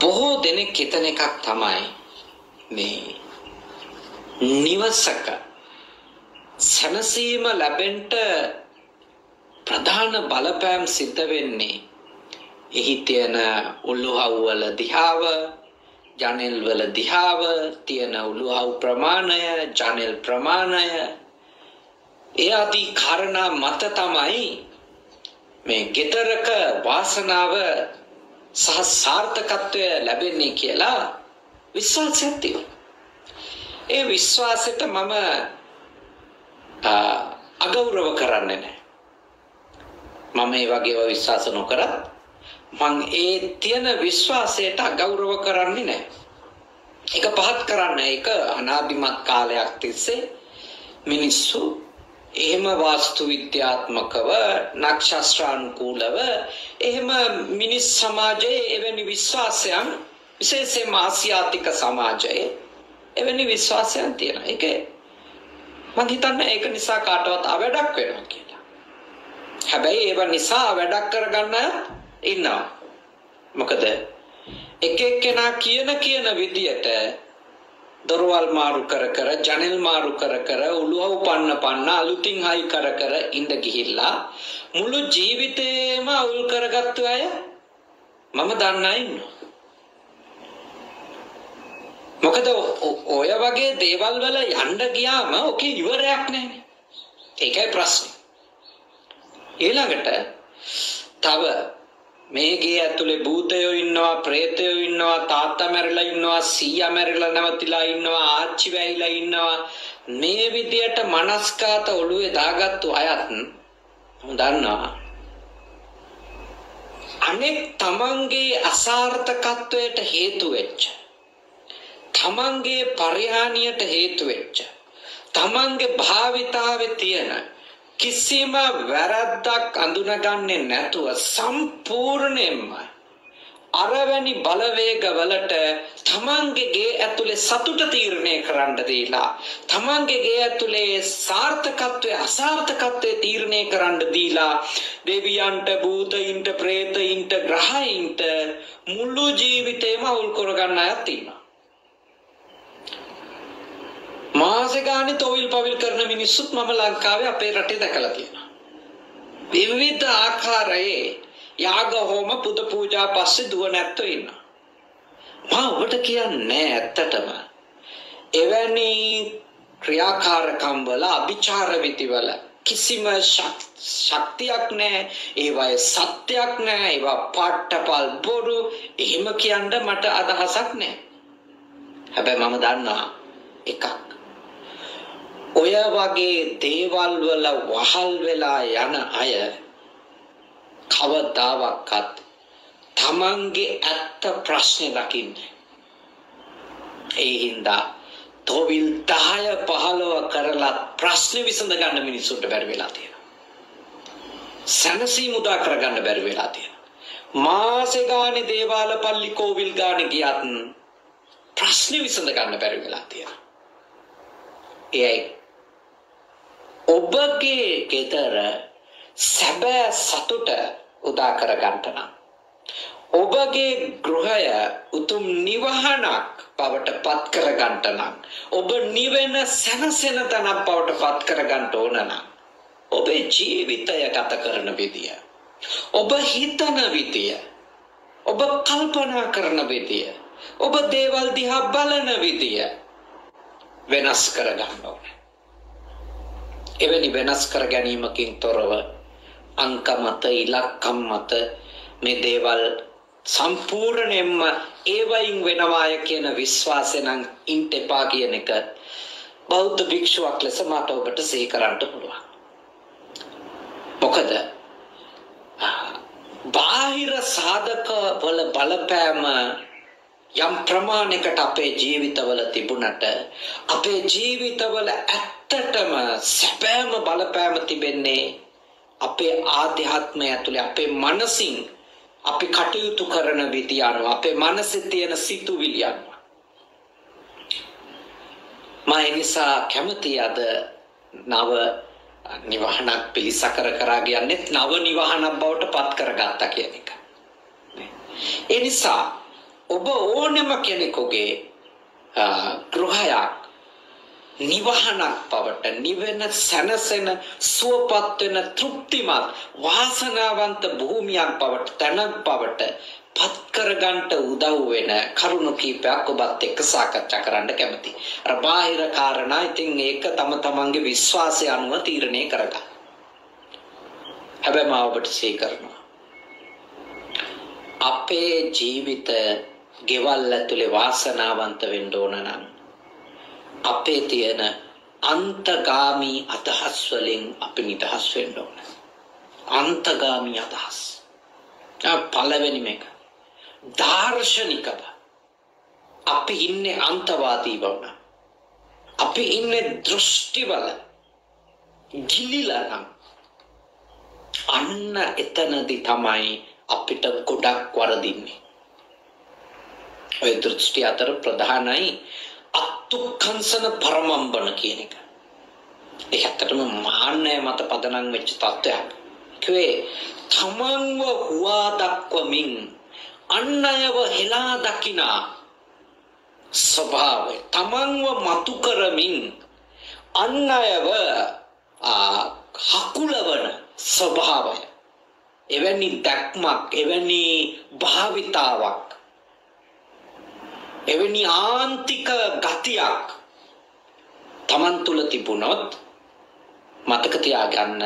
බොහෝ දෙනෙක් හිතන එකක් තමයි මේ නිවසක සැනසීම ලැබෙන්න ප්‍රධාන බලපෑම් සිද්ධ වෙන්නේ එහි තියෙන උළුහව් වල දිහාව, ජනෙල් වල දිහාව, තියෙන උළුහව් ප්‍රමාණය, ජනෙල් ප්‍රමාණය, ඒ ආදී කාරණා මත තමයි මේ ගෙදරක වාසනාව සහ සාර්ථකත්වය ලැබෙන්නේ කියලා විශ්වාසයක් තියෙනවා. ඒ විශ්වාසයට මම අගෞරව කරන්නේ නැහැ. මම මේ වගේව විශ්වාස නොකරත් මං ඒ තියෙන විශ්වාසයට අගෞරව කරන්නේ නැහැ. ඒක පහත් කරන්නේ ඒක අනාදිමත් කාලයක් තිස්සේ මිනිස්සු එහෙම වාස්තු විද්‍යාත්මකව නක්ෂත්‍රානුකූලව එහෙම මිනිස් සමාජයේ එවැනි විශ්වාසයන් විශේෂයෙන්ම ආසියාතික සමාජයේ එවැනි විශ්වාසයන් තියෙනවා. ඒක මම හිතන්නේ ඒක නිසා කාටවත් අවඩක් වෙනවා කියලා. හැබැයි ඒව නිසා වැඩක් කරගන්න ඉන්නවා. මොකද එක එක්කෙනා කියන විදියට දොරවල් මාරු කර ජනෙල් මාරු කර උළුහව් පන්න අලුතින් හයි කර ඉඳ ගිහිල්ලා මුළු ජීවිතේම අවුල් කරගත්තු අය මම දන්නා ඉන්නවා. මොකද ඔය වගේ දේවල් වල යන්න ගියාම ඔකේ ඉවරයක් නැහැ. ඒකයි ප්‍රශ්නේ. ඊළඟට තව මේ ගේ ඇතුලේ භූතයෝ ඉන්නවා, ප්‍රේතයෝ ඉන්නවා, තාත්තා මැරිලා ඉන්නවා, සීයා මැරිලා නැවතිලා ඉන්නවා, ආච්චි වැහිලා ඉන්නවා. මේ විදියට මනස්කාත ඔළුවේ දාගත්තු අයත් දන්නවා. අනෙක් තමන්ගේ අසාර්ථකත්වයට හේතු වෙච්ච, තමන්ගේ පරිහානියට හේතු වෙච්ච, තමන්ගේ භාවිතාවේ තියෙන කිසිම වැරද්දක් අඳුනගන්නේ නැතුව සම්පූර්ණයෙන්ම අරවැනි බලවේගවලට තමන්ගේ ගේ ඇතුලේ සතුට තීරණය කරන්න දීලා, තමන්ගේ ගේ ඇතුලේ සාර්ථකත්වය අසාර්ථකත්වය තීරණය කරන්න දීලා දෙවියන්ට, භූතයින්ට, ප්‍රේතයින්ට, ග්‍රහයින්ට මුළු ජීවිතේම අවුල් කරගන්න අයත් ඉන්නවා. මාසේ ගානේ තොවිල් පවිල් කරන මිනිස්සුත් මම ලංකාවේ අපේ රටේ දැකලා තියෙනවා. විවිධ ආකාරයේ යාග හෝම පුද පූජා පස්සේ දුව නැත්තෝ ඉන්නවා. මම ඔබට කියන්නේ ඇත්තටම එවැනි ක්‍රියාකාරකම් වල අභිචාර විතිවල කිසිම ශක්තියක් නැහැ. ඒවයේ සත්‍යයක් නැහැ. ඒවා පාට්ටපල් බොරු. එහෙම කියන්න මට අදහසක් නැහැ. හැබැයි මම දන්නවා එකක්. ඔය වගේ දේවල් වල වහල් වෙලා යන අය කවදාවත් තමන්ගේ ඇත්ත ප්‍රශ්නේ දකින්නේ. ඒ හින්දා තොවිල් 10-15 කරලා ප්‍රශ්නේ විසඳ ගන්න මිනිස්සුන්ට බැරි වෙලා තියෙනවා. සැනසීම උදා කරගන්න බැරි වෙලා තියෙනවා. මාසේ ගානේ දේවාල පල්ලි කෝවිල් ගානේ ගියත් ප්‍රශ්නේ විසඳ ගන්න බැරි වෙලා තියෙනවා. එයි ඔබගේ ගෙදර සැබෑ සතුට උදා කර ගන්නට නම්, ඔබගේ ගෘහය උතුම් නිවහනක් බවට පත් කර ගන්නට නම්, ඔබ නිවෙන සැනසෙන තැනක් බවට පත් කර ගන්න ඕන නම්, ඔබේ ජීවිතය ගත කරන විදිය, ඔබ හිතන විදිය, ඔබ කල්පනා කරන විදිය, ඔබ දේවල් දිහා බලන විදිය වෙනස් කර ගන්න ඕනේ. එවැනි වෙනස් කර ගැනීමකින් තොරව අංක මත, ඉලක්කම් මත මේ දේවල් සම්පූර්ණයෙන්ම ඒවයින් වෙනවාය කියන විශ්වාසය නම් ඉන්ට එපා කියන එක බෞද්ධ භික්ෂුවක් ලෙස මට ඔබට සිහි කරන්න පුළුවන්. මොකද බාහිර සාධක වල බලපෑම යම් ප්‍රමාණයකට අපේ ජීවිතවල තිබුණට, අපේ ජීවිතවල ඇත්තටම සැබෑම බලපෑම තිබෙන්නේ අපේ ආධ්‍යාත්මය ඇතුලේ, අපේ මනසින් අපි කටයුතු කරන විදිය අනුව, අපේ මනසේ තියෙන සිතුවිලි අනුව. මම නිසා කැමති අද නව නිවහනක් පිළිසකර කරා කියන්නේ නව නිවහනක් බවට පත් කරගත්තා කියන එක. ඒ නිසා ඔබ ඕනෙම කෙනෙකුගේ ගෘහයක් නිවහනක් බවට නිවෙන සැනසෙන සුවපත් වෙන තෘප්තිමත් වාසනාවන්ත භූමියක් බවට තැනක් බවට පත් කරගන්නට උදව් වෙන කරුණු කීපයක් ඔබත් එක්ක සාකච්ඡා කරන්න කැමතියි. අර බාහිර කාරණා ඉතින් ඒක තම තමන්ගේ විශ්වාසය අනුව තීරණය කරගන්න. හැබැයි මම ඔබට සිහි කරනවා අපේ ජීවිත ගෙවල් ඇතුලේ වාසනාවන්ත වෙන්න ඕන නම් අපේ තියෙන අන්තගාමී අදහස් වලින් අපි නිදහස් වෙන්න ඕන. අන්තගාමී අදහස්. පළවෙනි මේක. දාර්ශනිකව අපි ඉන්නේ අන්තවාදීව වුණා. අපි ඉන්නේ දෘෂ්ටිවල ගිලිලා නම් අන්න එතනදී තමයි අපිට ගොඩක් වරදින්නේ. ඔය දෘෂ්ටි අතර ප්‍රධානයි අත්ුක්ඛංසන පරමම්බන කියන එක. ඒ ඇත්තටම මාන්නය මත පදනම් වෙච්ච තත්ත්වයක්. කිව්වේ තමන්ව හුවා දක්වමින් අන් අයව හෙලා දකිනා ස්වභාවය, තමන්ව මතු කරමින් අන් අයව හකුලවන ස්වභාවය, එවැනි දැක්මක්, එවැනි භාවිතාවක්, එවැනි ආන්තික ගතියක් තමන් තුළ තිබුණොත් මතක තියාගන්න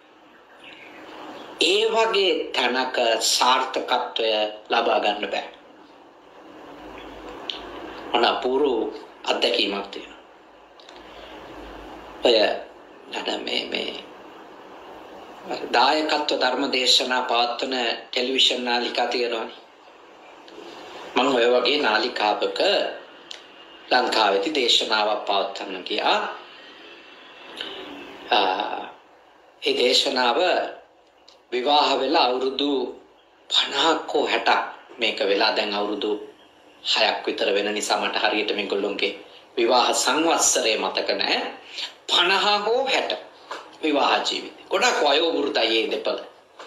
ඒ වගේ තැනක සාර්ථකත්වය ලබා ගන්න බෑ. අනපුරු අත්දැකීමක් තියෙනවා. ඔය මේ දායකත්ව ධර්ම දේශනා පවත්වන ටෙලිවිෂන් නාලිකා තියෙනවානේ. මම ඔය වගේ නාලිකාවක ලංකාවේදී දේශනාවක් පවත්වන්න ගියා. ඒ දේශනාව විවාහ වෙලා අවුරුදු 50ක් හෝ 60ක් මේක වෙලා දැන් අවුරුදු 6ක් විතර වෙන නිසා මට හරියට මේගොල්ලොන්ගේ විවාහ සංවත්සරය මතක නැහැ. 50 හෝ 60 විවාහ ජීවිතය. ගොඩක් වයෝවෘද්ධයි මේ දෙපළ.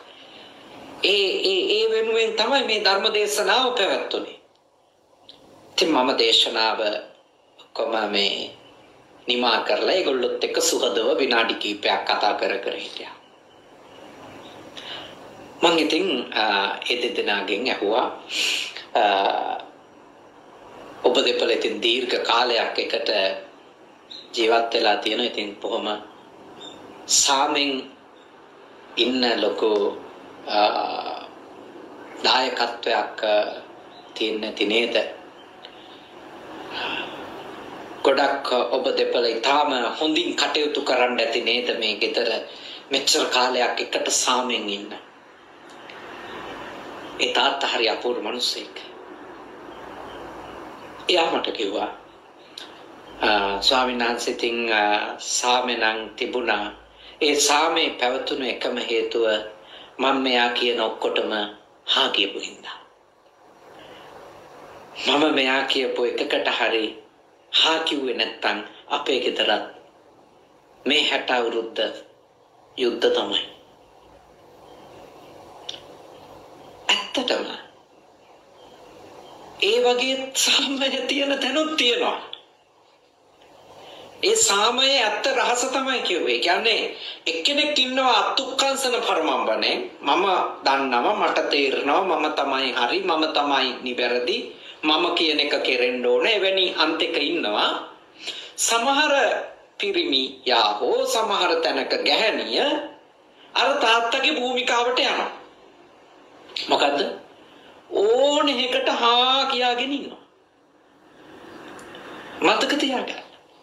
ඒ වෙනුවෙන් තමයි මේ ධර්ම දේශනාව පැවැත්වුනේ. ඉතින් මම දේශනාව කොහොම මේ නිමා කරලා ඒගොල්ලොත් එක්ක සුහදව විනාඩි කිහිපයක් කතා කර හිටියා. මම ඉතින් ඒ දෙදෙනාගෙන් ඇහුවා ඔබ දෙපළ ඉතින් දීර්ඝ කාලයක් එකට ජීවත් වෙලා තියෙනවා. ඉතින් කොහොම සාමෙන් ඉන්න ලොකු දායකත්වයක් තියෙන තිනේද? ගොඩක් ඔබ දෙපළ ඉතාම හොඳින් කටයුතු කරන්න ඇති නේද මේ ගෙදර මෙච්චර කාලයක් එකට සාමෙන් ඉන්න? ඒ තාත්තා හරි අපූර්ව මිනිස්සෙක්. එයා මට කිව්වා ස්වාමීන් වහන්සේ ඉතින් සාමෙන් තිබුණා. ඒ සාමේ පැවතුණු එකම හේතුව මම මෙයා කියන ඔක්කොටම හා කියපු හින්දා. මම මෙයා කියපු එකකට හරි හා කිව්වේ නැත්තම් අපේ ගෙදරත් මේ 60 අවුරුද්ද යුද්ධ තමයි. ඇත්තටම ඒ වගේ සාමය තියෙන තැනුත් තියෙනවා. ඒ සාමයේ ඇත්ත රහස තමයි කිව්වේ. ඒ කියන්නේ එක්කෙනෙක් ඉන්නවා අත්ුක්කංශන පරමම්බනේ. මම දන්නවා, මට තේරෙනවා, මම තමයි හරි, මම තමයි නිවැරදි, මම කියන එක කෙරෙන්න ඕනේ. එවැනි අන්තික ඉන්නවා. සමහර පිරිමි යාහෝ සමහර තැනක ගැහණිය අර තාත්තගේ භූමිකාවට යනවා. මොකද්ද? ඕන එකකට හා කියාගෙන ඉන්නවා. මතක තියාගන්න.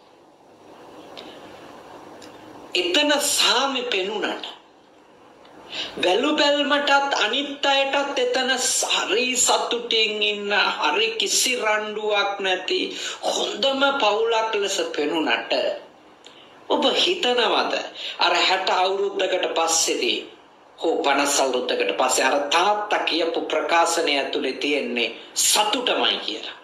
එතන සාමෙ පෙනුනට බැලු බැල්මටත් අනිත් අයටත් එතන හරි සතුටින් ඉන්න, හරි කිසි රණ්ඩුවක් නැති හොඳම පවුලක් ලෙස පෙනුනට ඔබ හිතනවද අර 60 අවුරුද්දකට පස්සේදී හෝ 50 අවුරුද්දකට පස්සේ අර තාත්තා කියපු ප්‍රකාශනය ඇතුලේ තියෙන්නේ සතුටමයි කියලා?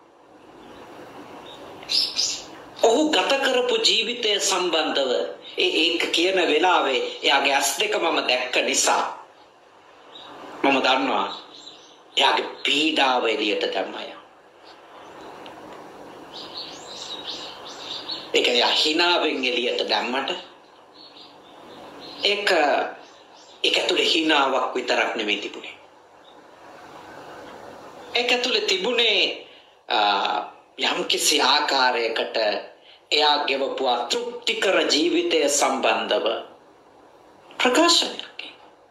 ඔහු ගත කරපු ජීවිතය සම්බන්ධව ඒක කියන වෙලාවේ එයාගේ ඇස් දෙක මම දැක්ක නිසා මම දන්නවා එයාගේ පීඩාව එළියට දැම්මා. ඒක යා හිනාවෙන් එළියට දැම්මට ඒක ඇතුලේ හිනාවක් විතරක් නෙමෙයි තිබුණේ. ඒක ඇතුලේ තිබුණේ යම්කිසි ආකාරයකට එයා ගෙවපු තෘප්තිකර ජීවිතය සම්බන්ධව ප්‍රකාශනයක්.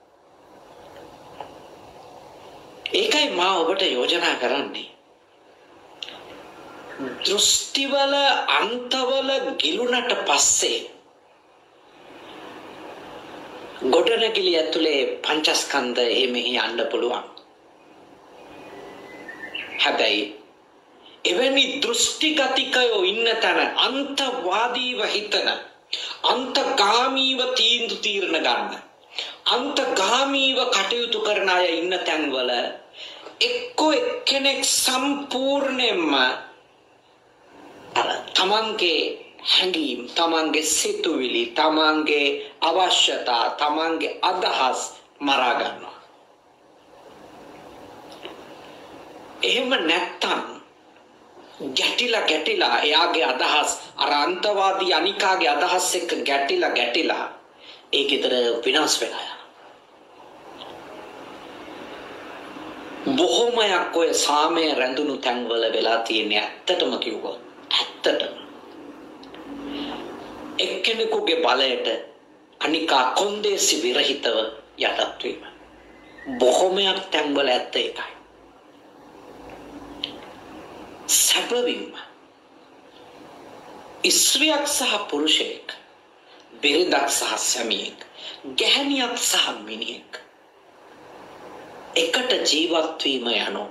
ඒකයි මා ඔබට යෝජනා කරන්නේ. දෘෂ්ටිවල අන්තවල ගිලුණට පස්සේ ගොඩනැගිලි ඇතුලේ පංචස්කන්ධ එමෙහි යන්න පුළුවන්. හැබැයි එවැනි දෘෂ්ටිගතිකයෝ ඉන්න තැන අන්තවාදීව හිතන අන්තගාමීව තීන්දුව తీරන ගන්න අන්තගාමීව කටයුතු කරන අය ඉන්න තැන්වල එක්කෝ එක්කෙනෙක් සම්පූර්ණයෙන්ම තමන්ගේ හැඟීම් තමන්ගේ සිතුවිලි තමන්ගේ අවශ්‍යතා තමන්ගේ අදහස් මරා ගන්නවා. එහෙම නැත්තම් ගැටිලා එයාගේ අදහස් අර අන්තවාදී අනිකාගේ අදහස් එක්ක ගැටිලා ඒකේතර විනාශ වෙලා යනවා. බොහෝමයක් ඔය සාමය රැඳුණු තැන්වල වෙලා තියෙන්නේ ඇත්තටම කිව්වොත් ඇත්තටම එක්කෙනෙකුගේ බලයට අනිකා කොන්දේසි විරහිතව යටත් වීම. බොහෝමයක් තැන්වල ඇත්ත ඒකයි. සැබවින්ම ස්ත්‍රියක් සහ පුරුෂයෙක්, බිරිඳක් සහ සැමියෙක්, ගැහණියක් සහ මිනිහෙක් එකට ජීවත් වීම යනෝ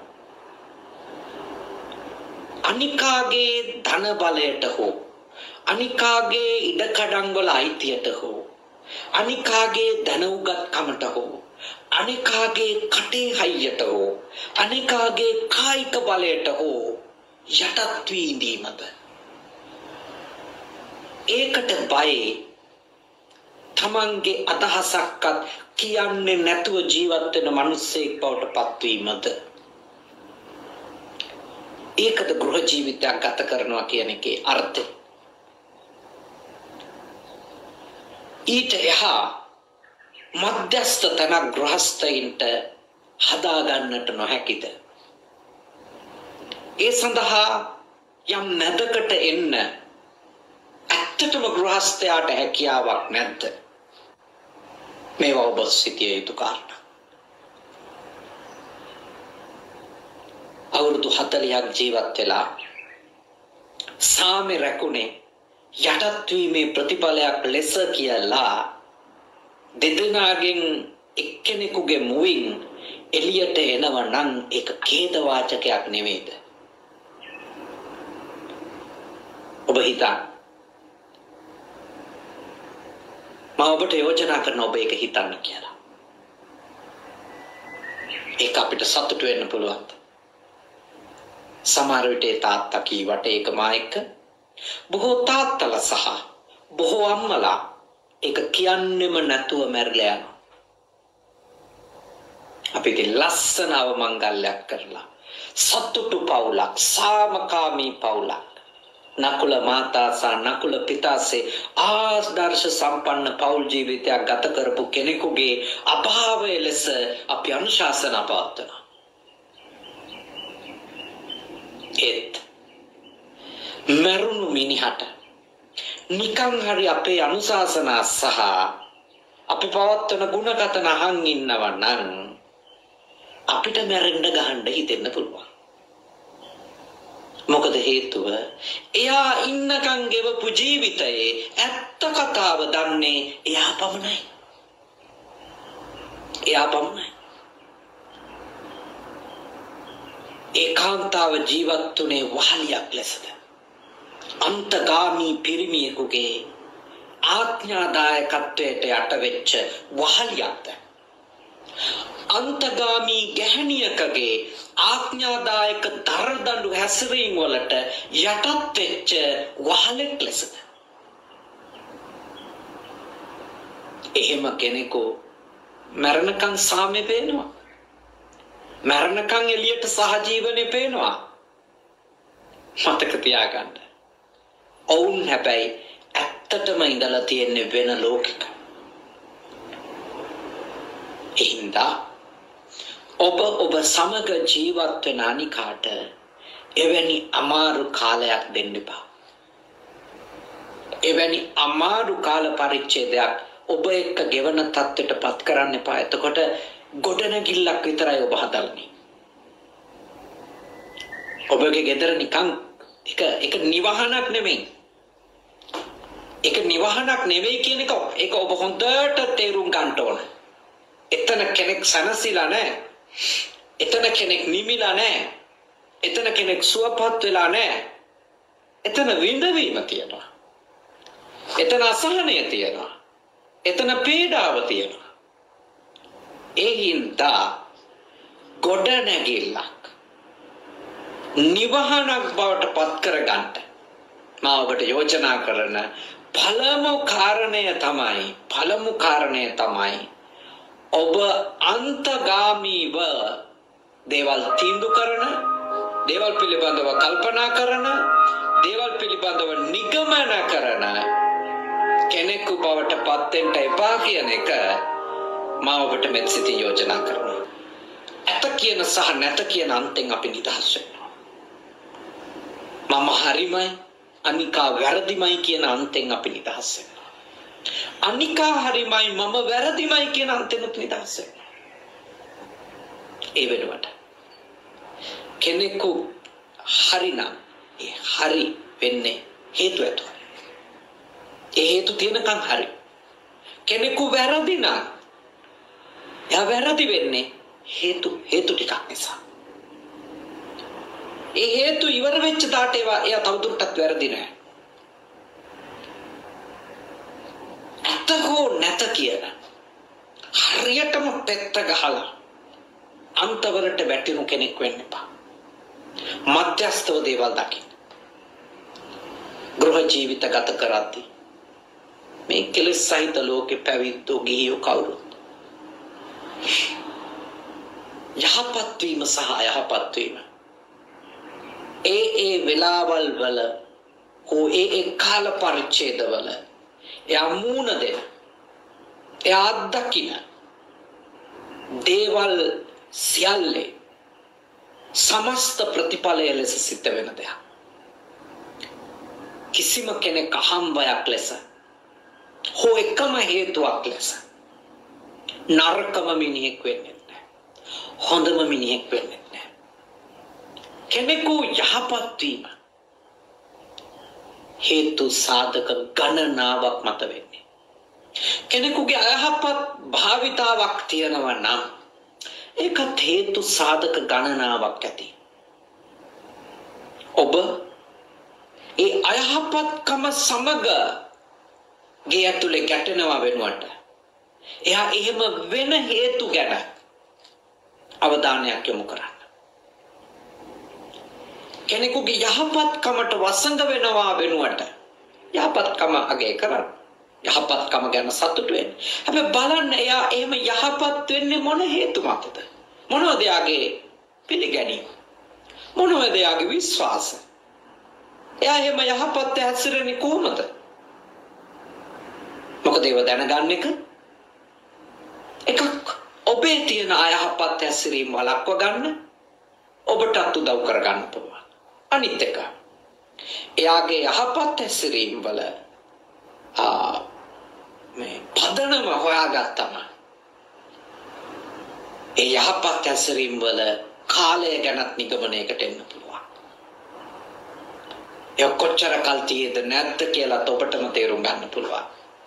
අනිකාගේ ධන බලයට හෝ අනිකාගේ ඉඩකඩම් වල අයිතියට හෝ අනිකාගේ දැනුගත්කමට හෝ අනිකාගේ කටේ හයියට හෝ අනිකාගේ කායික බලයට හෝ යටත් වී ඉඳීමද ඒකට බයයි තමන්ගේ අදහසක්වත් කියන්නේ නැතුව ජීවත් වෙන මිනිස්සෙක් බවට පත්වීමද ඒකද ගෘහ ජීවිතයක් ගත කරනවා කියන එකේ අර්ථය. ඊට එහා මධ්‍යස්ථ තන ගෘහස්ථයින්ට හදා ගන්නට නොහැකිද? ඒ සඳහා යම් නැදකට එන්න ඇත්තටම ගෘහස්ථයාට හැකියාවක් නැද්ද? මේවා ඔබ සිටිය යුතු කාරණා. අවුරුදු 40ක් ජීවත් වෙලා සාමය රැකුනේ යටත් වීමේ ප්‍රතිඵලයක් ලෙස කියලා දෙදෙනාගෙන් එක්කෙනෙකුගේ මුවින් එළියට එනව නම් ඒක ඛේදවාචකයක් නෙමෙයිද? ඔබ හිතා මම ඔබට යෝජනා කරන ඔබ ඒක හිතන්න කියලා. ඒක අපිට සතුටු වෙන්න පුළුවන්. සමහර විට තාත්තා කීවට ඒක මා එක්ක බොහෝ තාත්තලා සහ බොහෝ අම්මලා ඒක කියන්නෙම නැතුව මැරිලා යනවා. අපිට ලස්සන අවමංගල්‍යයක් කරලා සතුටු පවුලක් සාමකාමී පවුලක් නකුල මාතා සහ නකුල පිතාසේ ආදර්ශ සම්පන්න පෞල් ජීවිතයක් ගත කරපු කෙනෙකුගේ අභාවය ලෙස අපි අනුශාසනා පවත්වනවා. ඒත් මරුණු මිනිහට නිකන් හරි අපේ අනුශාසනා සහ අපි පවත්වන ගුණගතන අහන් ඉන්නව නම් අපිට මැරෙන්න ගහන්න හිතෙන්න පුළුවන්. මොකද හේතුව එයා ඉන්නකන් ගෙවපු ජීවිතයේ ඇත්ත කතාව දන්නේ එයා පමණයි. ඒකාන්තාව ජීවත් වුණේ වහලියක් ලෙසද? අන්තගාමී පිරිමියෙකුගේ ආඥාදායකත්වයට යට වෙච්ච වහලියක්ද? අන්තගාමී ගැහණියකගේ ආඥාදායක දරදඬු හැසිරීම වලට යටත් වෙච්ච වහලෙක් ලෙසද? එහෙම කෙනෙකු මරණකම් සාමය පේනවා. මරණකම් එළියට සහජීවනේ පේනවා. මතක තියාගන්න. ඔවුන් හැබැයි ඇත්තටම ඉඳලා තියෙන්නේ වෙන ලෝකෙක. එහින්දා ඔබ සමග ජීවත් වෙන අනිකාට එවැනි අමාරු කාලයක් දෙන්න එපා. එවැනි අමාරු කාල පරිච්ඡේදයක් ඔබ එක්ක ගෙවන තත්ත්වයට පත් කරන්න එපා. එතකොට ගොඩනැගිල්ලක් විතරයි ඔබ හදන්නේ. ඔබගේ ගෙදර නිකන් එක නිවහනක් නෙමෙයි. ඒක නිවහනක් නෙවෙයි කියන එක ඒක ඔබ හොඳට තේරුම් ගන්න ඕන. එතන කෙනෙක් සනසිලා නැහැ. එතන කෙනෙක් නිමිලා නැහැ. එතන කෙනෙක් සුවපත් වෙලා නැහැ. එතන විඳවීම තියෙනවා. එතන අසහනය තියෙනවා. එතන පීඩාව තියෙනවා. ඒ හින්දා ගොඩනැගිල්ලක් නිවහනක් බවට පත් කරගන්න මම ඔබට යෝජනා කරන පළමු කාරණය තමයි ඔබ අන්තගාමීව දේවල් තීන්දුව කරන, දේවල් පිළිබඳව කල්පනා කරන, දේවල් පිළිබඳව නිගමන කරන කෙනෙකු බවට පත් වෙන්න එපා කියන එක මම ඔබට මෙත්සිතින් යෝජනා කරනවා. ඇත කියන සහ නැත කියන අන්තෙන් අපි නිදහස් වෙනවා. මම හරිමයි අනිකා වැරදිමයි කියන අන්තෙන් අපි නිදහස් වෙනවා. අනිකා හරිමයි මම වැරදිමයි කියන අන්තෙන් නිදහස් වෙනවා. ඒ වෙනුවට කෙනෙකු හරිනම් ඒ හරි වෙන්නේ හේතු ඇතුව. ඒ හේතු තියෙනකන් හරි. කෙනෙකු වැරදි නම් එයා වැරදි වෙන්නේ හේතු ටිකක් නිසා. ඒ හේතු ඉවර වෙච්ච දාට එයා තවදුරටත් වැරදි නෑ. ඇත්ත හෝ නැත කියන හරියටම පෙත්ත ගහලා අන්තවලට වැටෙනු කෙනෙක් වෙන්න එපා. මධ්‍යස්ථව දේවල් දකින්න. ගෘහ ජීවිත ගත කරද්දී මේ කෙලෙස් සහිත ලෝකෙ පැවිද්දෝ ගිහියෝ කවුරුත් යහපත් වීම සහ අයහපත් වීම ඒ වෙලාවල් වල හෝ ඒ කාල පරිච්ඡේදවල එයා මූණ දෙන එයා අත්දකින දේවල් සියල්ලේ සමස්ත ප්‍රතිඵලය ලෙස සිද්ධ වෙන දෙයක්. කිසිම කෙනෙක් අහම්බයක් ලෙස හෝ එකම හේතුවක් ලෙස නරකම මිනිහෙක් වෙන්නේ නැහැ. හොඳම මිනිහෙක් වෙන්නේ නැහැ. කෙනෙකු යහපත් වීම හේතු සාධක ගණනාවක් මත වෙන්නේ. කෙනෙකුගේ අයහපත් භාවිතාවක් තියෙනවා නම් ඒකත් හේතු සාධක ගණනාවක් ඇති. ඔබ ඒ අයහපත්කම සමග ගේ ඇතුලේ ගැටෙනවා වෙනුවට එයා එහෙම වෙන හේතු ගැන අවධානයක් යොමු කරන්න. කෙනෙකුගේ යහපත්කමට වසඟ වෙනවා වෙනුවට යහපත්කම අගය කරන්න. යහපත්කම ගැන සතුටු වෙන්න. හැබැයි බලන්න එයා එහෙම යහපත් වෙන්නේ මොන හේතු මතද? මොනවද එයාගේ පිළිගැනීම? මොනවද එයාගේ විශ්වාසය? එයා එහෙම යහපත් හැසිරෙන්නේ කොහොමද? මොකද ඒව දැනගන්න එකක් ඔබේ තියෙන අයහපත් හැසිරීම වළක්ව ගන්න ඔබටත් උදව් කර ගන්න පුළුවන්. අනිත් එක එයාගේ යහපත් හැසිරීම වල මේ පදනම හොයාගත්තම ඒ යහපත් හැසිරීම වල කාලය ගැනත් නිගමනයකට එන්න පුළුවන්. ඒ කොච්චර කල් තියෙද නැද්ද කියලා ඔබටම තේරුම් ගන්න පුළුවන්.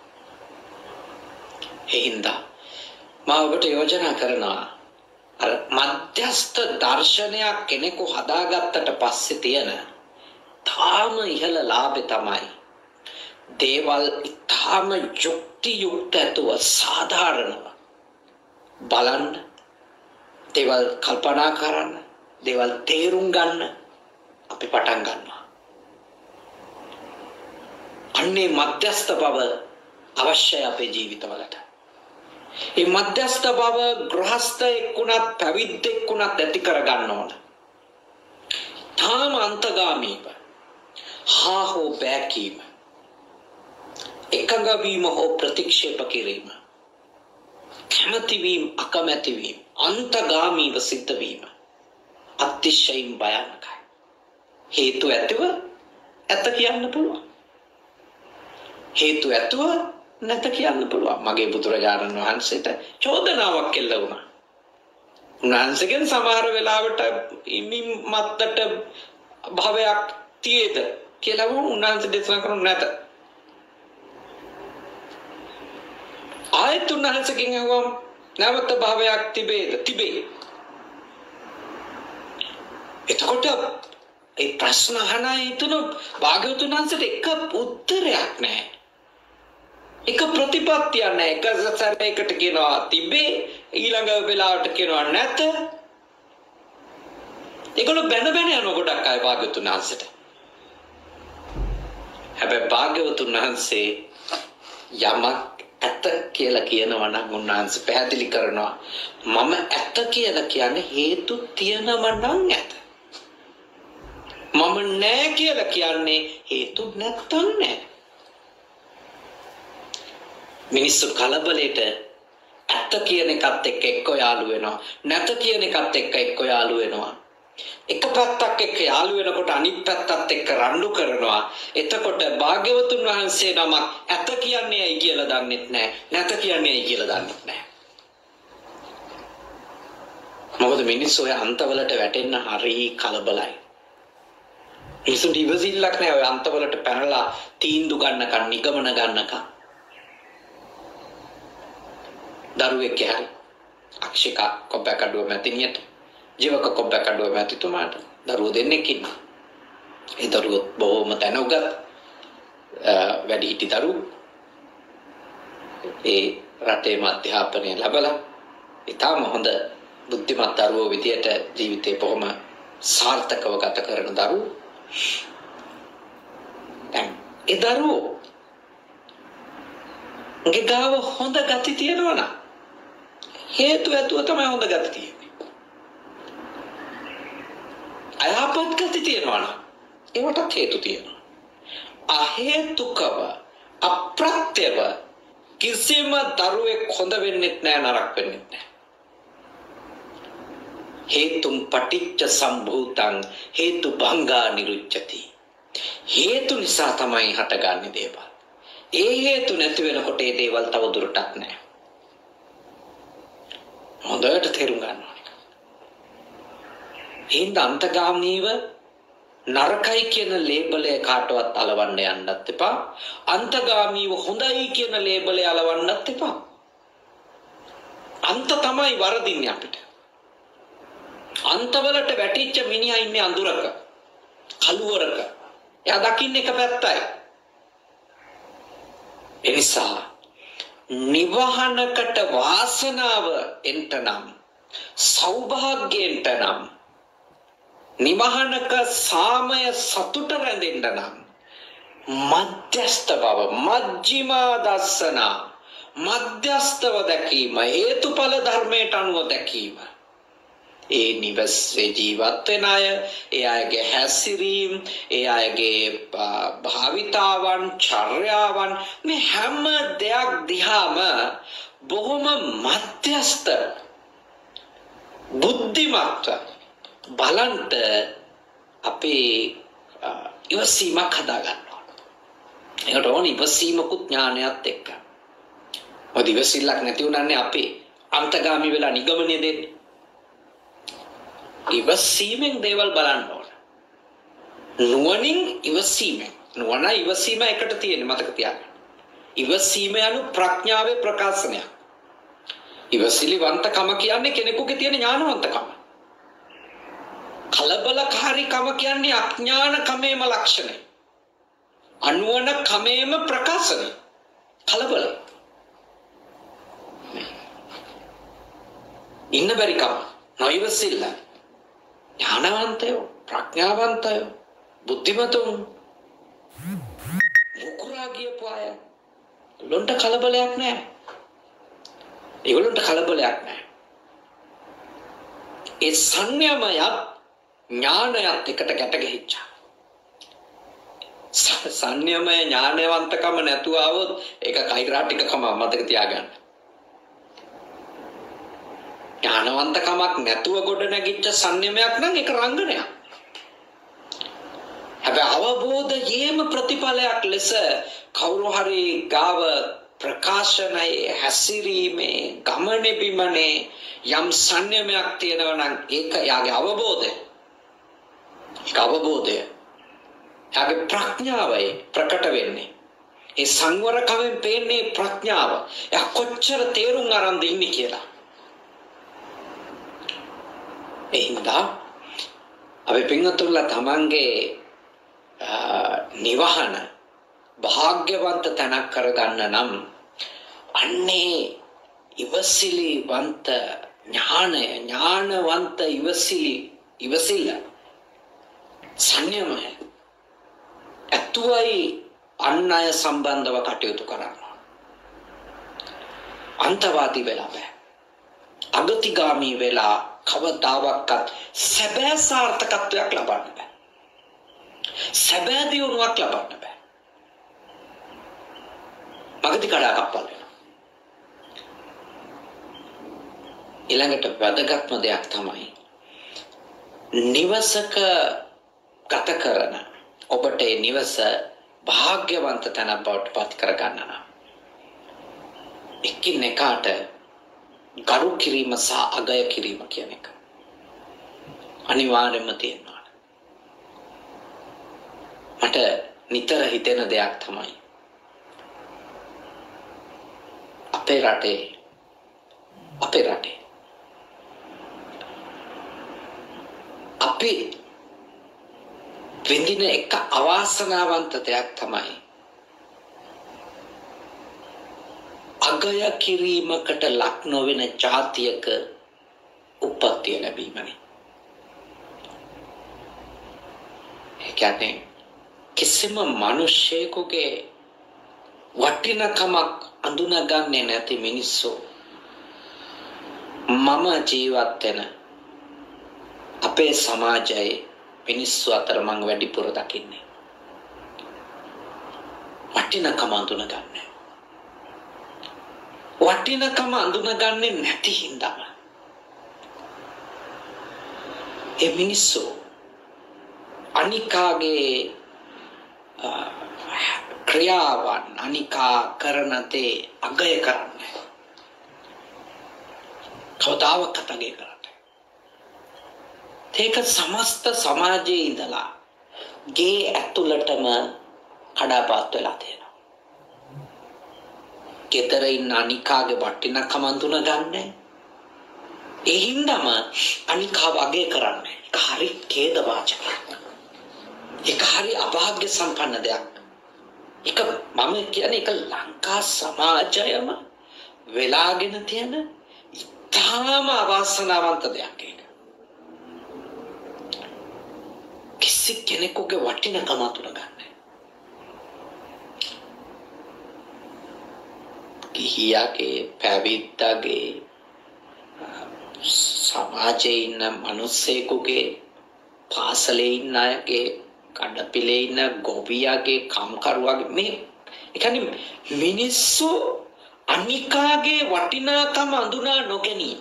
ඒ හින්දා මම ඔබට යෝජනා කරනවා අර මධ්‍යස්ථ දර්ශනයක් කෙනෙකු හදාගත්තට පස්සේ තියෙන තාම ඉහළ ලාභය තමයි දේවල් ඊටාම යුක්තියුක්ත ඇතුව සාධාරණව බලන්න, දේවල් කල්පනා කරන්න, දේවල් තේරුම් ගන්න අපි පටන් ගන්නවා. අන්නේ මධ්‍යස්ථ බව අවශ්‍යයි අපේ ජීවිතවලට. මේ මධ්‍යස්ථ බව ගෘහස්ථයෙක් වුණත් පැවිද්දෙක් වුණත් ඇති කර ගන්න ඕන. තාම අන්තගාමීව හා හෝ බෑකීම, එකඟ වීම හෝ ප්‍රතික්ෂේප කිරීම, කැමැති වීම අකමැති වීම, අන්තගාමීව සිද්ධ වීම අතිශයින් භයානකයි. හේතු ඇතුව ඇත කියන්න පුළුවන්, හේතු ඇතුව නැත කියන්න පුළුවන්. මගේ බුදුරජාණන් වහන්සේට චෝදනාවක් එල්ල වුණා. උන්වහන්සේගෙන් සමහර වෙලාවට ඉමින් මත්තට භවයක් තියේද කියලා උන්වහන්සේ දේශනා කරනු නැත. ආයත උන්වහන්සේගෙන් අහුවම නැවත භවයක් තිබේද? තිබේ. එතකොට ඒ ප්‍රශ්න අහන හිතන භාග්‍යවතුන් වහන්සේට එක උත්තරයක් නැහැ. එක ප්‍රතිපත්තියක් නැහැ. එක සැරයකට කියනවා තිබේ, ඊළඟ වෙලාවට කියනවා නැත. ඒගොල්ලෝ බැන යන ගොඩක් අය භාග්‍යවතුන් වහන්සේට. හැබැයි භාග්‍යවතුන් වහන්සේ යමක් ඇත කියලා කියනවා නම් උන්වහන්සේ පැහැදිලි කරනවා මම ඇත කියලා කියන්නේ හේතු තියනම නම් ඇත. මම නෑ කියලා කියන්නේ හේතු නැත්තම් නෑ. මිනිස්සු කලබලෙට ඇත්ත කියන එකත් එක්ක යාළු වෙනවා, නැත කියන එකත් එක්ක යාළු වෙනවා. එක පැත්තක් එක්ක යාළු වෙනකොට අනිත් පැත්තත් එක්ක රණ්ඩු කරනවා. එතකොට භාග්‍යවතුන් වහන්සේ නමක් ඇත කියන්නේ ඇයි කියලා දන්නෙත් නැහැ, නැත කියන්නේ ඇයි කියලා දන්නෙත් නැහැ. මොකද මිනිස්සු ඔය අන්තවලට වැටෙන්න හරි කලබලයි. මිනිස්සුන්ට ඉවසිල්ලක් නැහැ ඔය අන්තවලට පැනලා තීන්දුව ගන්නකන්, නිගමන ගන්නකන්. දරුවෙක් හැරි අක්ෂිකා කොබ්බකඩුව මැතිනියට, ජීවක කොබ්බකඩුව මැතිතුමාට දරුවෝ දෙන්නෙක් ඉන්නවා. ඒ දරුවෝ බොහොම දැනුගත් වැඩිහිටි දරුවෝ. ඒ රටේ අධ්‍යාපනය ලැබලා ඉතාම හොඳ බුද්ධිමත් දරුවෝ විදියට ජීවිතේ බොහොම සාර්ථකව ගත කරන දරුවෝ. දැන් ඒ දරුවෝ ගාව හොඳ ගති තියෙනවා නම් හේතු ඇතුව තමයි හොඳ ගති තියෙන්නේ. අයහපත් ගති තියෙනවා නම් ඒවටත් හේතු තියෙනවා. අහේතුකව අප්‍රත්‍යව කිසිම දරුවෙක් හොඳ වෙන්නෙත් නෑ, නරක වෙන්නෙත් නෑ. හේතුම් පටිච්ච සම්භූතං හේතු භංගා නිරුච්ඡති. හේතු නිසා තමයි හටගන්නේ දේවල්. ඒ හේතු නැති වෙනකොට ඒ දේවල් තව දුරටත් නෑ. හොඳට තේරුම් ගන්න ඕනේ. හින්ද අන්තගාමීව නරකයි කියන ලේබලය කාටවත් අලවන්න යන්නත් එපා. අන්තගාමීව හොඳයි කියන ලේබලය අලවන්නත් එපා. අන්ත තමයි වරදින්නේ අපිට. අන්තවලට වැටිච්ච මිනිහා ඉන්නේ අඳුරක, කළුවරක. එයා දකින්නේ එක පැත්තයි. එනිසා නිවහනකට වාසනාව එන්ටනම්, සෞභාග්‍යයෙන්ට නම්, නිවහනක සාමය සතුට රැඳෙන්න නම් මධ්‍යස්ථ බව, මජ්ක්‍ධිමා දස්සනා, මධ්‍යස්ථව දැකීම, හේතුඵල ධර්මයට අනුව දැකීම. ඒ නිවසේ ජීවත් වෙන අය, ඒ අයගේ හැසිරීම, ඒ අයගේ භාවිතාවන්, චර්යාවන්, මේ හැම දෙයක් දිහාම බොහොම මධ්‍යස්ථ බුද්ධිමත්ව බලන්ට අපේ ඉවසීමක් හදා ගන්න ඕන. ඒකට ඕන ඉවසීමකුත් ඥානයත් එක්ක. මොකද ඉවසිල්ලක් නැති වුණානේ අපේ අන්තගාමී වෙලා නිගමනය දෙන්නේ. ඉවසීමෙන් දේවල් බලන්න ඕන. නුවණින් ඉවසීමෙන්. නුවණ ඉවසීම එකට තියෙන්නේ, මතක තියාගන්න. ඉවසීම යනු ප්‍රඥාවේ ප්‍රකාශනයක්. ඉවසිලිවන්තකම කියන්නේ කෙනෙකුගේ තියෙන ඥානවන්තකම. කලබලකාරීකම කියන්නේ අඥානකමේම ලක්ෂණය. අනුවණ කමේම ප්‍රකාශනය. කලබල. ඉන්න බැරි කම, නොඉවසිල්ල. ඥානවන්තයෝ, ප්‍රඥාවන්තයෝ, බුද්ධිමතුන්, මුකුරා ගියපු අය ලොන්ට කලබලයක් නැහැ. ඒගොල්ලන්ට කලබලයක් නැහැ. ඒ සංයමයත් ඥානයත් එකට ගැට ගැහිච්චා. සංයමය ඥානවන්තකම නැතුව આવොත් ඒක කෛරාටිකකම මතක තියාගන්න. ඥානවන්තකමක් නැතුව ගොඩ නැගිච්ච සංයමයක් නම් ඒක රංගනයක්. හැබැයි අවබෝධයේම ප්‍රතිඵලයක් ලෙස කවුරු හරි ගාව ප්‍රකාශනයේ හැසිරීමේ ගමනේ බිමනේ යම් සංයමයක් තියෙනවා නම් ඒක යාගේ අවබෝධය. ඒක අවබෝධය. යාගේ ප්‍රඥාවයි ප්‍රකට වෙන්නේ. ඒ සංවරකමෙන් පේන්නේ ප්‍රඥාව. එයා කොච්චර තේරුම් අරන්ද ඉන්නේ කියලා. එහෙනම් අපි පින්වතුන්ලා තමන්ගේ නිවහන භාග්‍යවන්ත තැනක් කරගන්න නම් අන්නේ ඉවසිලිවන්ත ඥානවන්ත ඉවසිල්ල සංයමය ඇතුවයි අන් අය සම්බන්ධව කටයුතු කරන්න. අන්තවාදී වෙලා බෑ. අගතිගාමී වෙලා කවදාවත් සැබෑ සාර්ථකත්වයක් ලබන්න බෑ. සැබෑ දියුණුවක් ලබන්න බෑ. මගදී කඩාකප්පල් වෙනවා. ඊළඟට වැදගත්ම දෙයක් තමයි නිවසක ගත කරන ඔබට ඒ නිවස භාග්‍යවන්ත තැනක් බවට පත් කරගන්න නම් එකිනෙකාට ගරු කිරීම සහ අගය කිරීම කියන එක අනිවාර්යයෙන්ම තියෙනවා. මට නිතර හිතෙන දෙයක් තමයි අපේ රටේ අපි විඳින එක අවාසනාවන්ත දෙයක් තමයි අගය කිරීමකට ලක් නොවන ජාතියක උප්පත්තිය ලැබීමනේ. ඒ කියන්නේ කිසිම මිනිසෙකුගේ වටිනකමක් අඳුනගන්නේ නැති මිනිස්සු මම ජීවත් වෙන අපේ සමාජයේ මිනිස්සු අතර මං වැඩිපුර දකින්නේ වටිනකම අඳුනගන්නේ. වටිනකම අඳුනගන්නේ නැති හින්දාම ඒ මිනිස්සු අනිකාගේ ක්‍රියාවන් අනිකා කරන දේ අගය කරන්නේ. කවදාවත් අගය කරන්නේ. ඒක සමස්ත සමාජයේ ඉඳලා ගේ ඇතුළටම කඩාපත් වෙලා තියෙනවා. ගෙදර ඉන්න අනිකාගේ වටිනකම අඳුනගන්නේ. ඒ හින්දාම අනිකාව අගය කරන්නේ. ඒක හරි ඛේද වාචකයක්. ඒක හරි අභාග්‍ය සම්පන්න දෙයක්. ඒක මම කියන්නේ ඒක ලංකා සමාජයම වෙලාගෙන තියෙන ඉතාම අවාසනාවන්ත දෙයක් ඒක. කිසි කෙනෙකුගේ වටිනකම අඳුනගන්නේ. ගිහියාගේ පැවිද්දාගේ සමාජයේ ඉන්න මිනිස්සෙකුගේ පාසලේ ඉන්න අයගේ කඩපිලේ ඉන්න ගොවියාගේ කම්කරුවාගේ මේ ඒ කියන්නේ මිනිස්සු අනිකාගේ වටිනාකම අඳුනා නොගැනීම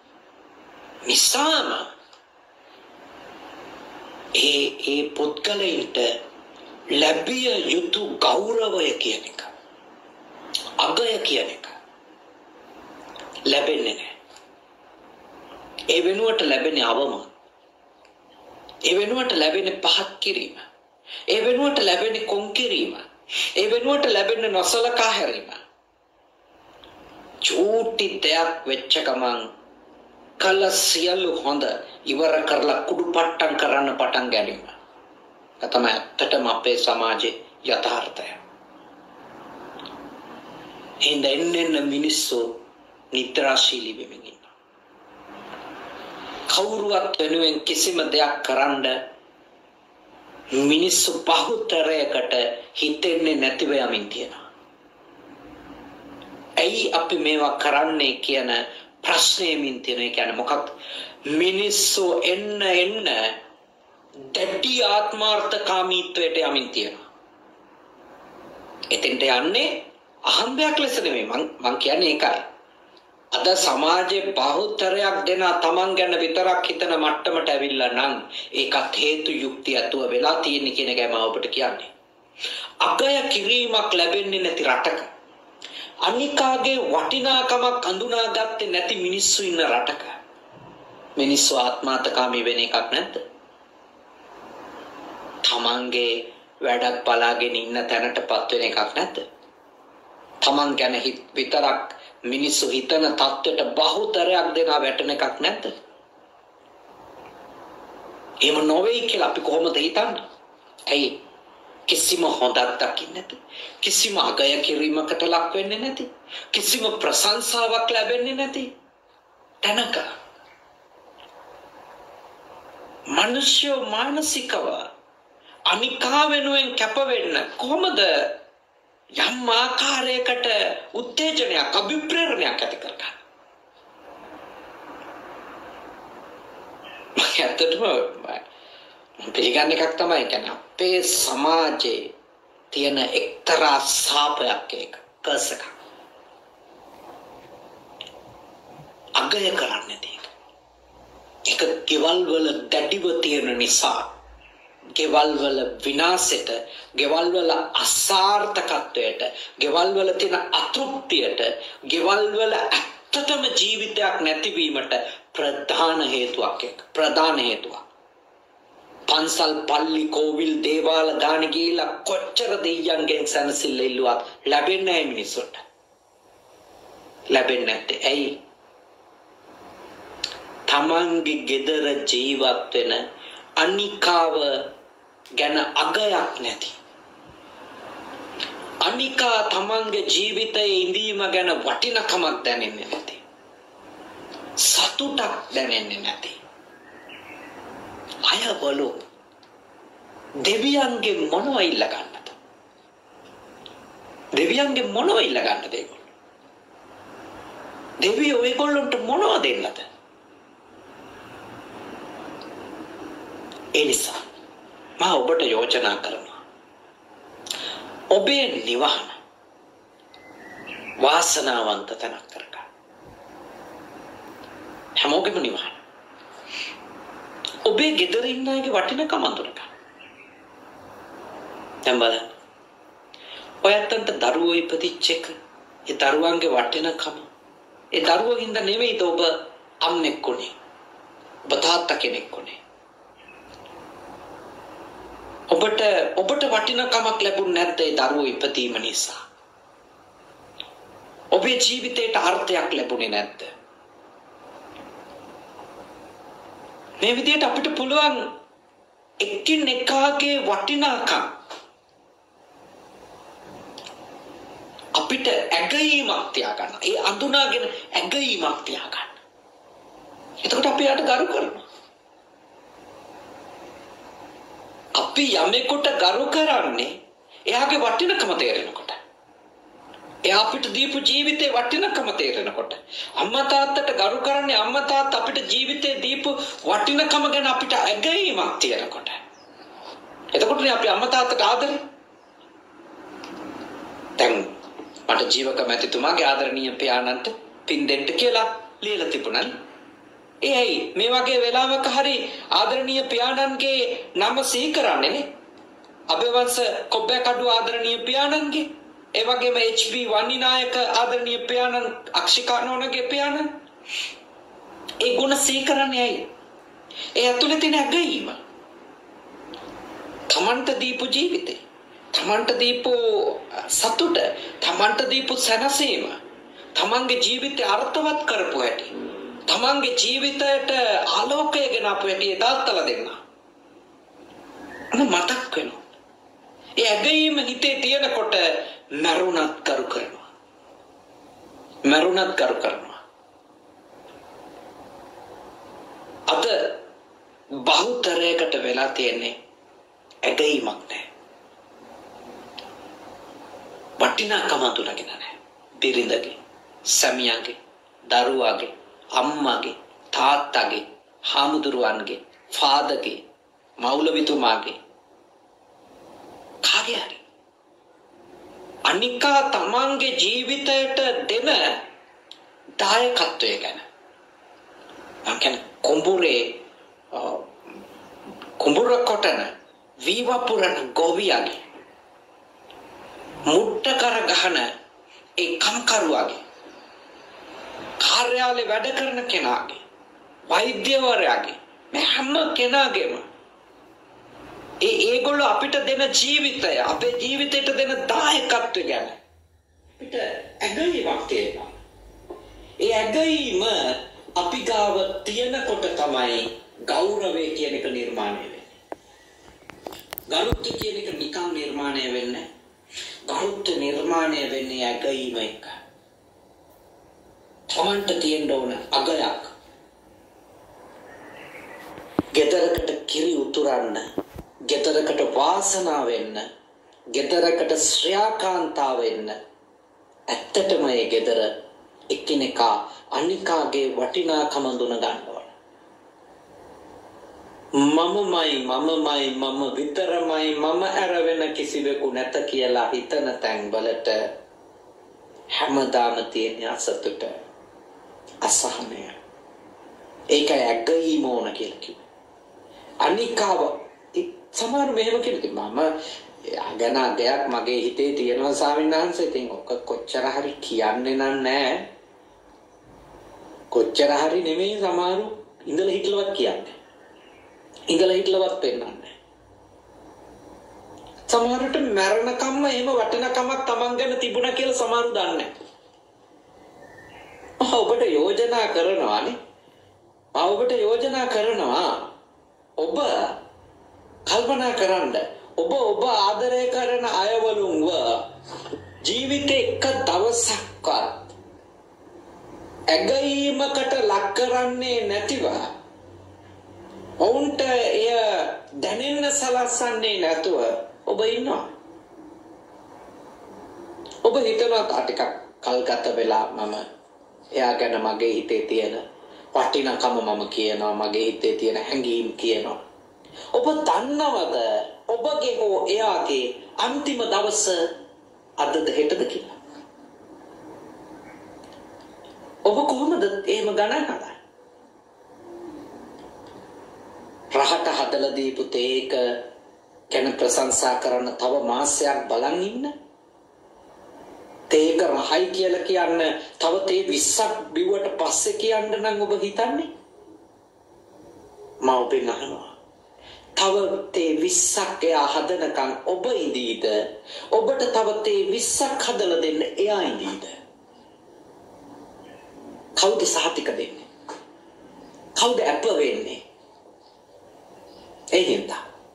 නිසාම ඒ පුද්ගලයන්ට ලැබිය යුතු ගෞරවය කියන එක අගය කියන එක ලැබෙන්නේ නැහැ. ඒ වෙනුවට ලැබෙන්නේ අවම. ඒ වෙනුවට ලැබෙන්නේ පහත් කිරීම. ඒ වෙනුවට ලැබෙන්නේ කොන් කිරීම. ඒ වෙනුවට ලැබෙන්නේ නොසලකා හැරීම. චූටි දෙයක් වෙච්ච ගමන් කල සියලු හොඳ ඉවර කරලා කුඩුපට්ටම් කරන්න පටන් ගැනීම. ඒක තමයි ඇත්තටම අපේ සමාජයේ යථාර්ථය. එන්න මිනිස්සු නිද්‍රාශීලී වෙමින් ඉන්නවා. කවුරුවත් වෙනුවෙන් කිසිම දෙයක් කරන්න මිනිස්සු බහුතරයකට හිතෙන්නේ නැතිව යමින් තියෙනවා. ඇයි අපි මේවා කරන්නේ කියන ප්‍රශ්නයමින් තියෙන එක කියන්නේ මොකක්ද? මිනිස්සු එන්න දැඩි ආත්මාර්ථකාමීත්වයට යමින් තියෙනවා. එතෙන්ට යන්නේ අහම්බයක් ලෙස නෙමෙයි. මං කියන්නේ ඒකයි. අද සමාජයේ බහුතරයක් දෙන තමන් ගැන විතරක් හිතන මට්ටමට ඇවිල්ලා නම් ඒකත් හේතු යුක්තිය ඇතුව වෙලා තියෙන කියන එකයි මම ඔබට කියන්නේ. අගය කිරීමක් ලැබෙන්නේ නැති රටක, අනිකාගේ වටිනාකමක් අඳුනාගත්තේ නැති මිනිස්සු ඉන්න රටක මිනිස්සු ආත්මාර්ථකාමී වෙන එකක් නැද්ද? තමන්ගේ වැඩක් බලාගෙන ඉන්න තැනටපත් වෙන එකක් නැද්ද? තමන් ගැන විතරක් මිනිස්සු හිතන තත්ත්වයට බහුතරයක් දෙනා වැටෙන එකක් නැද්ද? එහෙම නොවේ කියලා අපි කොහොමද හිතන්නේ? ඇයි? කිසිම හොඳක් දකින්නේ නැති, කිසිම අගය කිරීමකට ලක් වෙන්නේ නැති, කිසිම ප්‍රශංසාවක් ලැබෙන්නේ නැති තැනක මිනිස්සු මානසිකව අනිකා වෙනුවෙන් කැප වෙන්න කොහොමද යම් ආකාරයකට උත්තේජනයක් අභිප්‍රේරණයක් ඇති කරගන්න? ඇත්තටම පිළිගන්න එකක් තමයි කියන්නේ අපේ සමාජයේ තියෙන එක්තරා සාපයක් එක කර්ස් එකක්. අගය කරන්නේ ඒක. ඒක ගෙවල් වල දැඩිව තියෙන නිසා, ගෙවල් වල විනාශයට, ගෙවල් වල අසාර්ථකත්වයට, ගෙවල් වල තියෙන අතෘප්තියට, ගෙවල් වල ඇත්තටම ජීවිතයක් නැතිවීමට ප්‍රධාන හේතුවක් එක. ප්‍රධාන හේතුවක්. පන්සල් පල්ලි කෝවිල් දේවාල දාන ගිහිලා කොච්චර දෙයියන්ගෙන් සැනසෙල්ල ඉල්ලුවත් ලැබෙන්නේ නැහැ මිනිස්සුන්ට. ලැබෙන්නේ නැත්තේ ඇයි? තමන්ගේ ගෙදර ජීවත් වෙන අනිකාව ගැන අගයක් නැති, අනිකා තමන්ගේ ජීවිතයේ ඉඳීම ගැන වටිනකමක් දැනෙන්නේ නැති, සතුටක් දැනෙන්නේ නැති අය බලු දෙවියන්ගේ මොනව ඉල්ල ගන්නද? දෙවියන්ගේ මොනව ඉල්ල ගන්නද ඒගොල්ලෝ? දෙවියෝ ඒගොල්ලන්ට මොනව දෙන්නද? ඒ නිසා මම ඔබට යෝජනා කරනවා ඔබේ නිවහන වාසනාවන්ත තැනක් කරගන්න. හැමෝගෙම නිවහන ඔබේ ගෙදර ඉන්න අයගේ වටිනකම අඳුරගන්න. දැන් බලන්න. ඔයත්තන්ට දරුවෝ ඉපදිච්ච එක, ඒ දරුවන්ගේ වටිනකම, ඒ දරුවෝ හින්දා නෙමෙයිද ඔබ අම්මෙක් උනේ, ඔබ තාත්තා කෙනෙක් උනේ. ඔබට වටිනකමක් ලැබුණ නැත්නම් ඒ දරුවෝ ඉපදීම නිසා. ඔබේ ජීවිතයට අර්ථයක් ලැබුණේ නැද්ද? මේ විදිහට අපිට පුළුවන් එක්කින් එකාගේ වටිනාකම් අපිට ඇගීමක් තියාගන්න. ඒ අඳුනාගෙන ඇගීමක් තියාගන්න. එතකොට අපි යාට ගරු කරනවා. අපි යමෙකුට ගරු කරන්නේ එයාගේ වටිනකම තේරෙනකොට. එයා අපිට දීපු ජීවිතේ වටිනකම තේරෙනකොට. අම්මා තාත්තට ගරු කරන්නේ අම්මා තාත්තා අපිට ජීවිතේ දීපු වටිනකම ගැන අපිට ඇගීමක් තියෙනකොට. එතකොටනේ අපි අම්මා තාත්තට ආදරේ. දැන් මට ජීවක මැතිතුමාගේ ආදරණීය පියාණන්ට පින් දෙන්න කියලා ලියලා තිබුණා. ඒයි මේ වගේ වෙලාවක හරි ආදරණීය පියාණන්ගේ නම සිහි කරන්නේ නේ. අබේවංශ කොබ්බෑකඩුව ආදරණීය පියාණන්ගේ, ඒ වගේම HB වන්නිනායක ආදරණීය පියාණන්, අක්ෂිකානෝනගේ පියාණන්. ඒ ගුණ සිහි කරන්නේ ඇයි? ඒ ඇතුළේ තියෙන ඇගීම. තමන්ට දීපු ජීවිතේ, තමන්ට දීපු සතුට, තමන්ට දීපු සැනසීම, තමන්ගේ ජීවිතේ අර්ථවත් කරපු හැටි, තමන්ගේ ජීවිතයට ආලෝකය ගෙනපු හැටි දාත්තලා දෙන්න. මතක් වෙනවා. ඒ ඇගීම හිතේ තියෙනකොට මරුණත් කරු කරනවා. මරුණත් කරු කරනවා. අද බහුතරයකට වෙලා තියෙන්නේ ඇගීමක් නැහැ. වටිනාකම අඳුනගෙන නැහැ. බිරිඳගේ, සැමියාගේ, දරුවාගේ, අම්මාගේ, තාත්තාගේ, හාමුදුරුවන්ගේ, ෆාදර්ගේ, මෞලවිතුමාගේ කාගේ හරි අනිකා තමන්ගේ ජීවිතයට දෙන දායකත්වය ගැන මම කියන්නේ කුඹුර කොටන වීවපුරන ගොවියාගේ මුට්ට කර ගහන ඒ කම්කරුවාගේ කාර්යාලේ වැඩ කරන කෙනාගේ වෛද්‍යවරයාගේ මේ හැම කෙනාගේම ඒගොල්ලෝ අපිට දෙන ජීවිතය අපේ ජීවිතයට දෙන දායකත්වය ගැන අපිට ඇගීමක් තියෙනවා. ඒ ඇගීම අපි ගාව තියෙනකොට තමයි ගෞරවය කියන එක නිර්මාණය වෙන්නේ. ගරුත්වය කියන එක නිකන් නිර්මාණය වෙන්නේ. ගරුත්වය නිර්මාණය වෙන්නේ ඇගීම එක. තමන්ට තියෙන්න ඕන අගයක්. ගෙදරකට කිරි උතුරන්න, ගෙදරකට වාසනාව වෙන්න, ගෙදරකට ශ්‍රේයාකාන්තාව වෙන්න ඇත්තටම ඒ ගෙදර එකිනෙකා අනිකාගේ වටිනාකම දුන ගන්නවා. මම විතරමයි මම ඇර වෙන කිසිවෙකු නැත කියලා හිතන තැන්වලට හැමදාම තියෙන අසතුට, අසහනය. ඒකයි ඇගීම ඕන කියලා කිව්වේ. අනිකාව සමහර මෙහෙම කියනවා මම අගන දෙයක් මගේ හිතේ තියෙනවා ස්වාමීන් වහන්සේ. ඉතින් ඔක කොච්චර හරි කියන්නේ නැහැ. කොච්චර හරි නෙමෙයි සමහරු ඉඳලා හිටලවත් කියන්නේ. ඉඳලා හිටලවත් පෙන්නන්නේ. සමහරට මරණකම්ම එහෙම වටිනකමක් Taman ගැන තිබුණා කියලා සමහරු දන්නේ නැහැ. ඔබට යෝජනා කරනවානේ. ඔබට යෝජනා කරනවා ඔබ කල්පනා කරන්න ඔබ ආදරය කරන අයවලුන්ව ජීවිතේ එක දවසක්වත් ඇගීමකට ලක් කරන්නේ නැතිව ඔවුන්ට එය දැනෙන්න සලස්සන්නේ නැතුව ඔබ ඉන්නවා. ඔබ හිතනවා ටිකක් කල් ගත වෙලා මම එයා ගැන මගේ හිතේ තියෙන වටිනාකම මම කියනවා, මගේ හිතේ තියෙන හැඟීම් කියනවා. ඔබ දන්නවද ඔබගේ හෝ එයාගේ අන්තිම දවස අදද හෙටද කියලා? ඔබ කොහොමද එහෙම ගණන් හදන්නේ? රහට හදලා දීපු තේක ගැන ප්‍රශංසා කරන තව මාසයක් බලන් ඉන්න. තේක රහයි කියලා කියන්න තව තේ 20ක් බිව්වට පස්සේ කියන්න නම් ඔබ හිතන්නේ? මම ඔබෙන් අහනවා. තව තේ 20ක් එයා හදනකම් ඔබ ඉඳීද? ඔබට තව තේ 20ක් හදලා දෙන්න එයා ඉඳීද? කවුද සහතික දෙන්නේ? කවුද අප වෙන්නේ? එහෙනම්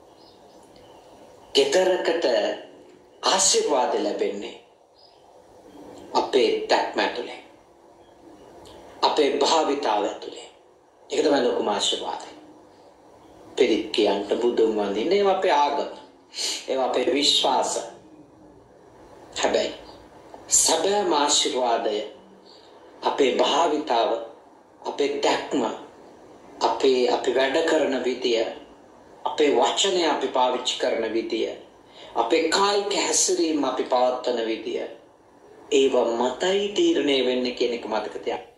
ගෙදරකට ආශිර්වාද ලැබෙන්නේ අපේ දැක්ම ඇතුලේ, අපේ භාවිතාව ඇතුලේ. ඒක තමයි ලොකුම ආශිර්වාදය. පිරිත් කියන්ට බුදුන් වඳින්න ඒවා අපේ ආගම, ඒවා අපේ විශ්වාස. හැබැයි සැබෑම ආශිර්වාදය අපේ භාවිතාව, අපේ දැක්ම, අපි වැඩ කරන විදිය, අපේ වචනය අපි පාවිච්චි කරන විදිය, අපේ කායික හැසිරීම අපි පවත්වන විදිය, ඒව මතයි තීරණය වෙන්නේ කියන එක මතක තියාගන්න.